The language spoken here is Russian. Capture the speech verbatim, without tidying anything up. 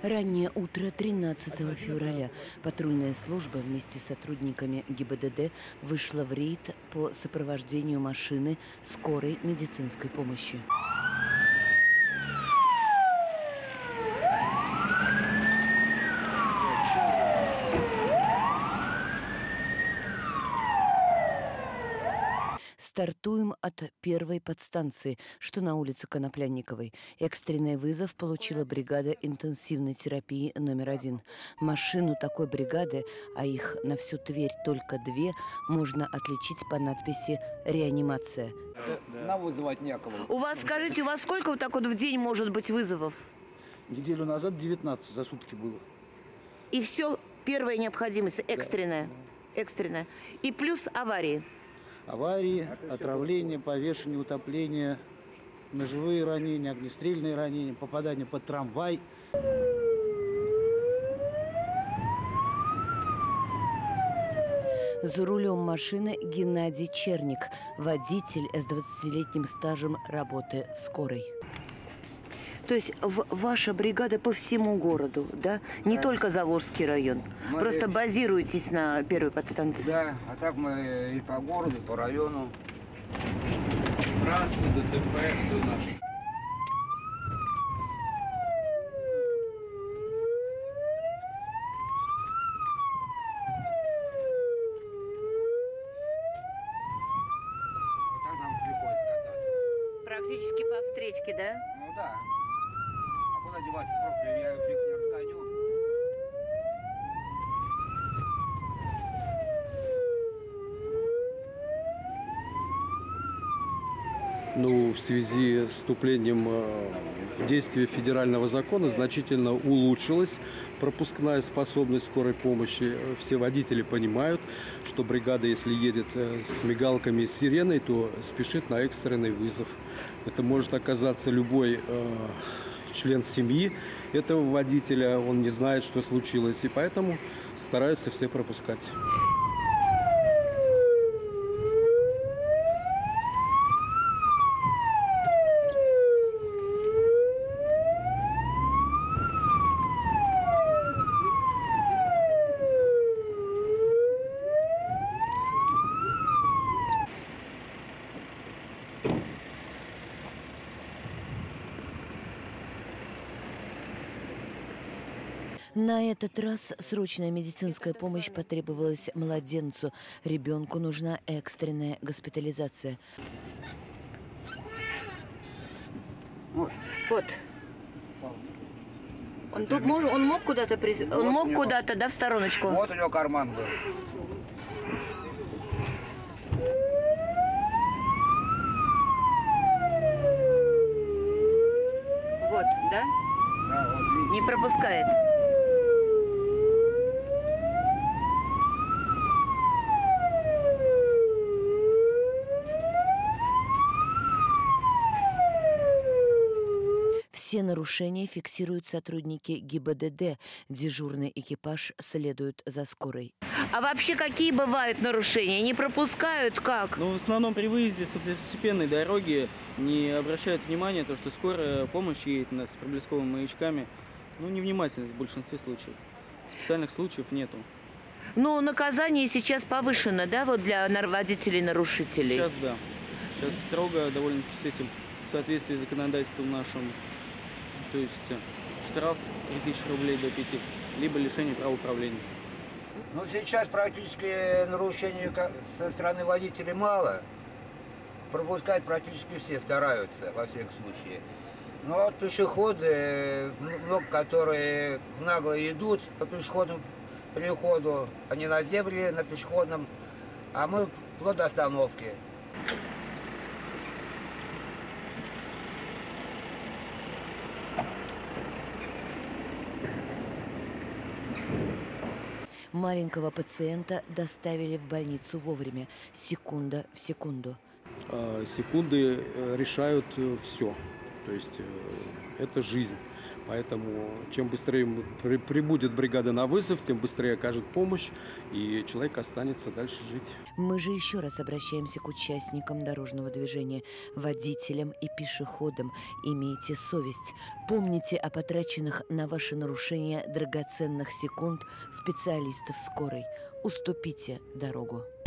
Раннее утро тринадцатого февраля патрульная служба вместе с сотрудниками ГИБДД вышла в рейд по сопровождению машины скорой медицинской помощи. Стартуем от первой подстанции, что на улице Коноплянниковой. Экстренный вызов получила бригада интенсивной терапии номер один. Машину такой бригады, а их на всю Тверь только две, можно отличить по надписи «Реанимация». Нам вызывать некого. У вас, скажите, у вас сколько вот так вот в день может быть вызовов? Неделю назад девятнадцать за сутки было. И все, первая необходимость, экстренная. Да. Экстренная. И плюс аварии. Аварии, отравление, повешение, утопление, ножевые ранения, огнестрельные ранения, попадание под трамвай. За рулем машины Геннадий Черник, водитель с двадцатилетним стажем работы в скорой. То есть в, ваша бригада по всему городу, да? Не да. Только Заволжский район. Мы Просто и... базируетесь на первой подстанции. Да, а так мы и по городу, и по району. Трассы, ДТП, все наше. Вот так нам приходится кататься. Практически по встречке, да? Ну да. А куда деваться пробки? Я уже их не разгоню. Ну, в связи с вступлением в действие федерального закона значительно улучшилась пропускная способность скорой помощи. Все водители понимают, что бригада, если едет с мигалками и с сиреной, то спешит на экстренный вызов. Это может оказаться любой э, член семьи этого водителя, он не знает, что случилось, и поэтому стараются все пропускать. На этот раз срочная медицинская помощь потребовалась младенцу. Ребенку нужна экстренная госпитализация. Вот. Вот. Он, тут мог, он мог куда-то прис... он вот мог куда-то, да, в стороночку? Вот у него карман был. Вот, да? Да, вот видите. Не пропускает. Все нарушения фиксируют сотрудники ГИБДД. Дежурный экипаж следует за скорой. А вообще какие бывают нарушения? Не пропускают как? Ну, в основном при выезде с второстепенной дороги не обращают внимания, то, что скорая помощь едет с проблесковыми маячками. Ну, невнимательность в большинстве случаев. Специальных случаев нету. Ну, наказание сейчас повышено, да, вот для водителей-нарушителей? Сейчас да. Сейчас строго довольно-таки с этим, в соответствии с законодательством нашим. То есть штраф три тысячи рублей до пяти, либо лишение права управления. Ну, сейчас практически нарушений со стороны водителей мало. Пропускать практически все стараются, во всяком случае. Но вот пешеходы, много которые нагло идут по пешеходному переходу, они на зебре, на пешеходном, а мы вплоть до остановки. Маленького пациента доставили в больницу вовремя, секунда в секунду. Секунды решают все. То есть это жизнь. Поэтому чем быстрее при- прибудет бригада на вызов, тем быстрее окажет помощь, и человек останется дальше жить. Мы же еще раз обращаемся к участникам дорожного движения, водителям и пешеходам. Имейте совесть. Помните о потраченных на ваши нарушения драгоценных секунд специалистов скорой. Уступите дорогу.